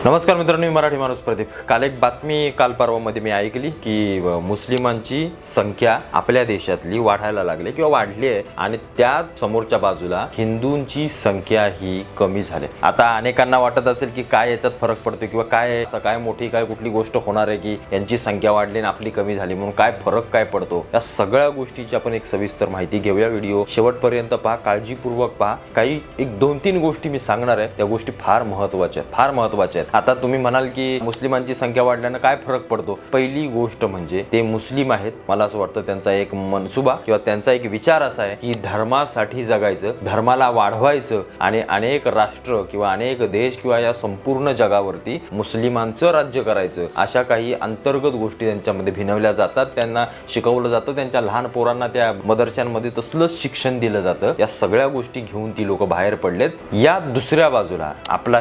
नमस्कार मित्रांनो, मी मराठी माणूस प्रदीप। काल एक बातमी काल परवामध्ये मी ऐकली की मुस्लिमांची संख्या आपल्या देशातली वाढायला लागली किंवा वाढली आहे आणि त्याच समोरच्या बाजूला हिंदूंची संख्या ही कमी झाली। आता अनेकांना वाटत असेल की काय याच्यात फरक पडतो किंवा काय असं काय मोठी काय कुठली गोष्ट होणार आहे की यांची संख्या वाढली आणि आपली कमी झाली म्हणून काय फरक काय पडतो, या सगळ्या गोष्टीची आपण एक सविस्तर माहिती घेऊया। व्हिडिओ शेवटपर्यंत पहा, काळजीपूर्वक पहा। काही एक दोन तीन गोष्टी मी सांगणार आहे, त्या गोष्टी फार महत्त्वाच्या आहेत। आता तुम्ही म्हणाल की मुस्लिमांची संख्या वाढल्याने काय फरक पडतो। पहिली गोष्ट म्हणजे ते मुस्लिम आहेत, मला असं वाटतं त्यांचा एक मनसुबा किंवा त्यांचा एक विचार असा आहे की धर्मासाठी जगायचं, धर्माला वाढवायचं आणि अनेक राष्ट्र किंवा अनेक देश किंवा या संपूर्ण जगावरती मुस्लिमांचं राज्य करायचं, अशा काही अंतर्गत गोष्टी त्यांच्यामध्ये भिनवल्या जातात। त्यांना शिकवलं जातं, त्यांच्या लहान पोरांना त्या मदरशांमध्ये तसलंच शिक्षण दिलं जातं। या सगळ्या गोष्टी घेऊन ती लोक बाहेर पडलेत। या दुसऱ्या बाजूला आपला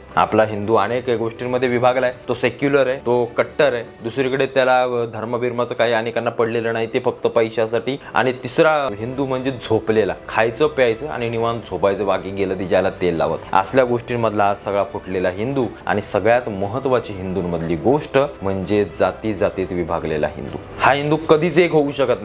हिंदू अनेक गोष्टींमध्ये विभागलाय। तो सेक्युलर आहे, तो कट्टर आहे। दुसरीकडे त्याला धर्मबिर्माचं काही अनेकांना पडलेलं नाही, ते फक्त पैशासाठी। आणि तिसरा हिंदू म्हणजे झोपलेला, खायचं प्यायचं आणि निवांत झोपायचं, बाकी गेलं ती ज्याला तेल लावत। असल्या गोष्टींमधला हा सगळा फुटलेला हिंदू। आणि सगळ्यात महत्त्वाची हिंदूंमधली गोष्ट म्हणजे जातीत विभागलेला हिंदू। हा हिंदू कधीच एक होऊ शकत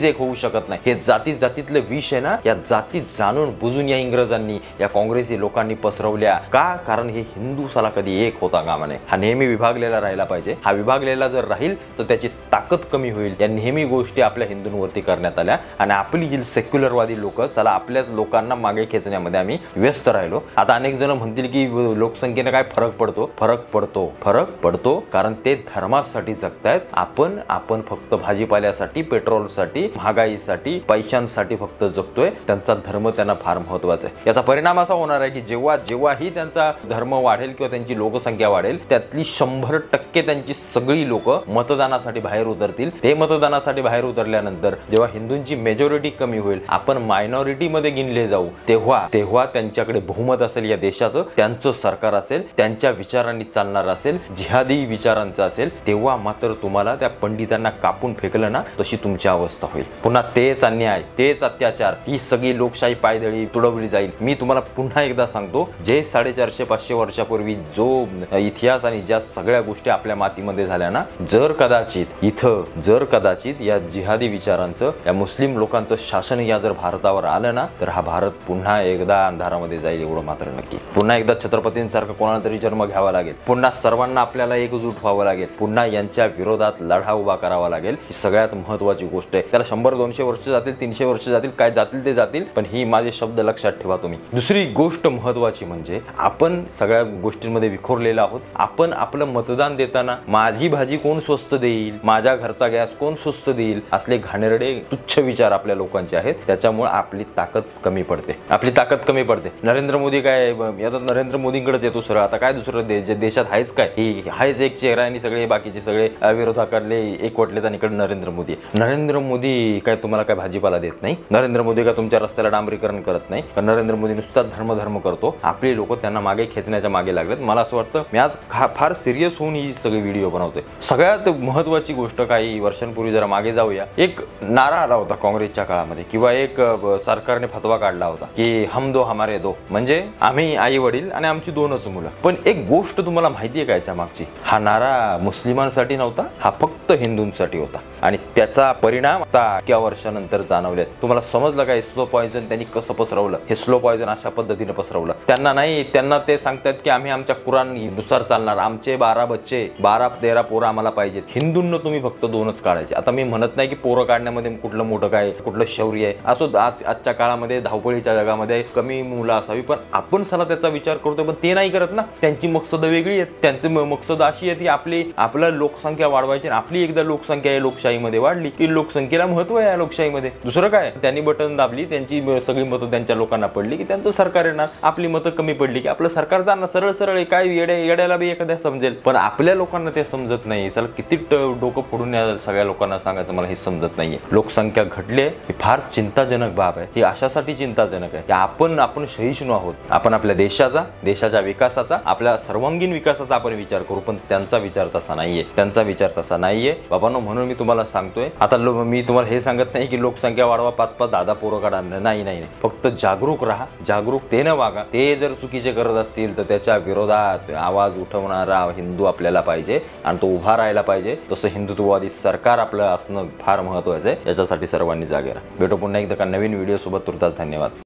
नाही, हे जातीतलं विष आहे ना, या जाती जाणून बुजून या इंग्रजांनी, या काँग्रेसी लोकांनी पसरवल्या का? कारण हे हिंदू साला कधी एक होता कामा नये। हा नेहमी विभागलेला राहिला पाहिजे। हा विभागलेला जर राहील तर त्याची ताकद कमी होईल। या नेहमी गोष्टी आपल्या हिंदूंवरती करण्यात आल्या आणि आपली जी सेक्युलरवादी लोक साला आपल्याच लोकांना मागे खेचण्यामध्ये आम्ही व्यस्त राहिलो। आता अनेक जण म्हणतील की लोकसंख्येने काय फरक पडतो कारण ते धर्मासाठी जगतायत। आपण फक्त भाजीपाल्यासाठी, पेट्रोलसाठी, महागाईसाठी, पैशांसाठी फक्त जगतोय। त्यांचा धर्म त्यांना फार महत्त्वाचा आहे। याचा परिणाम असा होणार आहे की जेव्हाही त्यांचा धर्म वाढेल किंवा त्यांची लोकसंख्या वाढेल, त्यातली 100% त्यांची सगळी लोक मतदानासाठी बाहेर उतरतील। ते मतदानासाठी बाहेर उतरल्यानंतर जेव्हा हिंदूंची मेजॉरिटी कमी होईल, आपण मायनॉरिटी मध्ये गिनले जाऊ, तेव्हा त्यांच्याकडे बहुमत असेल या देशाचं, त्यांचं सरकार असेल, त्यांच्या विचारांनी चालणार असेल, जिहादी विचारांचं असेल, तेव्हा मात्र तुम्हाला त्या पंडितांना कापून फेकलं ना, तशी तुमची अवस्था होईल। पुन्हा तेच अन्याय, तेच अत्याचार, ती सगळी लोकशाही पायदळी तुडवली जाईल। मी तुम्हाला पुन्हा एकदा सांगतो, जे 450-500 वर्षापूर्वी जो इतिहास आणि ज्या सगळ्या गोष्टी आपल्या मातीमध्ये झाल्या ना, जर कदाचित या जिहादी विचारांचं, या मुस्लिम लोकांचं शासन या जर भारतावर आलं ना, तर हा भारत पुन्हा एकदा अंधारामध्ये जाईल, एवढं मात्र नक्की। पुन्हा एकदा छत्रपतींसारखं कोणाला तरी जन्म घ्यावा लागेल, पुन्हा सर्वांना आपल्याला एकजूट व्हावं लागेल, पुन्हा यांच्या विरोधात लढा उभा करावा लागेल। ही सगळ्यात महत्त्वाची गोष्ट आहे। त्याला 100-200 वर्ष जातील, 300 वर्ष जातील, काय जातील ते जातील, पण ही माझे शब्द लक्षात ठेवा तुम्ही। दुसरी गोष्ट महत्त्वाची म्हणजे आपण सगळ्या गोष्टींमध्ये विखुरलेला आहोत। आपण आपलं मतदान देताना माझी भाजी कोण स्वस्त देईल, माझ्या घरचा गॅस कोण स्वस्त देईल, असले घाणेरडे तुच्छ विचार आपल्या लोकांचे आहेत। त्याच्यामुळे आपली ताकद कमी पडते। नरेंद्र मोदी काय, आता नरेंद्र मोदींकडेच येतो सर। आता काय दुसरं देशात आहेच काय, हायच एक चेहरा आणि सगळे बाकीचे सगळे विरोधाकडले एकवटलेत आणि इकडे नरेंद्र मोदी काय तुम्हाला काय भाजीपाला देत नाही? नरेंद्र मोदी काय तुमच्या रस्त्याला डांबरीकरण करत नाही? नरेंद्र मोदी नुसता धर्म करतो। आपले लोक त्यांना मागे खेचण्याच्या मागे लागलेत। मला असं वाटतं मी आज फार सिरियस होऊन ही सगळी व्हिडिओ बनवतोय। सगळ्यात महत्त्वाची गोष्ट, काही वर्षांपूर्वी जरा मागे जाऊया, एक नारा आला होता काँग्रेसच्या काळामध्ये किंवा एक सरकारने फतवा काढला होता की हम दो हमारे दो, म्हणजे आम्ही आई वडील आणि आमची 2च मुलं। पण एक गोष्ट तुम्हाला माहिती आहे का याच्या मागची? हा नारा मुस्लिमांसाठी नव्हता, हा फक्त हिंदूंसाठी होता आणि त्याचा परिणाम आता इतक्या वर्षानंतर जाणवले। तुम्हाला समजलं काय स्लो पॉयझन त्यांनी कसं पसरवलं? हे स्लो पॉयझन अशा पद्धतीने पसरवलं। त्यांना ते सांगतात की आम्ही आमच्या कुरान नुसार चालणार, आमचे 12 बच्चे 12-13 पोरं आम्हाला पाहिजेत। हिंदूंना तुम्ही फक्त 2च काढायचे। आता मी म्हणत नाही की पोरं काढण्यामध्ये कुठलं मोठं काय, कुठलं शौर्य आहे असो। आजच्या काळामध्ये धावपळीच्या जगामध्ये कमी मुलं असावी, पण आपण साला त्याचा विचार करतोय, पण ते नाही करत ना। त्यांची मकसद वेगळी आहेत। त्यांची मकसद अशी आहे की आपलं लोकसंख्या वाढवायची। आणि आपली एकदा लोकसंख्या या लोकशाहीमध्ये वाढली की लोकसंख्येला महत्त्व आहे या लोकशाहीमध्ये। दुसरं काय, त्यांनी बटन दाबली, त्यांची सगळी मतं त्यांच्या लोकांना पडली की त्यांचं सरकार येणार, आपली मतं कमी पडली की आपलं सरकार जाणार। सरळ काय येड्याला बी एखाद्या समजेल, पण आपल्या लोकांना ते समजत नाही। चला किती डोकं फोडून या सगळ्या लोकांना सांगायचं मला हे समजत नाहीये। लोकसंख्या घटली ही फार चिंताजनक बाब आहे। ही अशासाठी चिंताजनक आहे की आपण सहिष्णू आहोत। आपण आपल्या देशाच्या विकासाचा, आपल्या सर्वांगीण विकासाचा आपण विचार करू, पण त्यांचा विचार तसा नाहीये। बाबांनो, म्हणून म्हणून मी तुम्हाला सांगतोय. आता मी तुम्हाला हे सांगत नाही की लोकसंख्या वाढवा, 5-5 10 पोरं काढा. नाही नाही, फक्त जागरूक राहा, जागरूकतेनं वागा. ते जर चुकीचे करत असतील तर त्याच्या विरोधात आवाज उठवणारा हिंदू आपल्याला पाहिजे आणि तो उभा राहायला पाहिजे. तसं हिंदुत्ववादी सरकार आपलं असणं फार महत्त्वाचं आहे. याच्यासाठी सर्वांनी जागे राहा. भेटू पुन्हा एकदा नवीन व्हिडिओ सोबत. तुर्तास धन्यवाद.